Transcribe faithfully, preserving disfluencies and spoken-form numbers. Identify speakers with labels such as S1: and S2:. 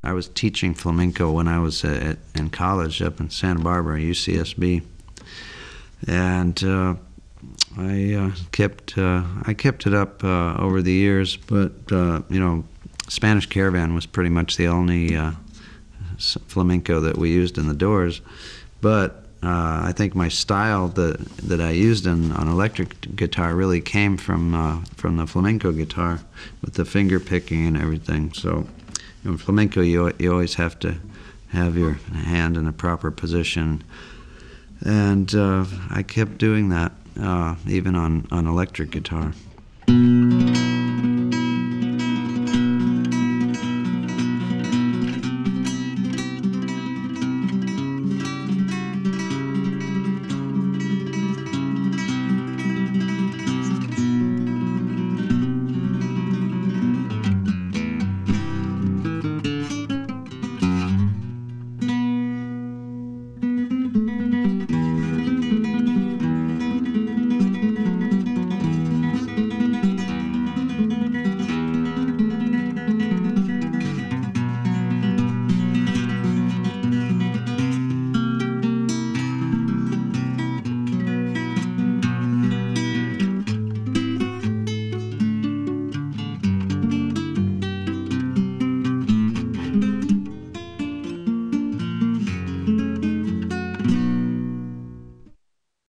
S1: I was teaching flamenco when I was at, in college up in Santa Barbara, U C S B, and uh, I uh, kept uh, I kept it up uh, over the years. But uh, you know, Spanish Caravan was pretty much the only uh, flamenco that we used in the Doors. But uh, I think my style that that I used in, on electric guitar really came from uh, from the flamenco guitar, with the finger picking and everything. So, in flamenco, you you always have to have your hand in a proper position, and uh, I kept doing that uh, even on on electric guitar.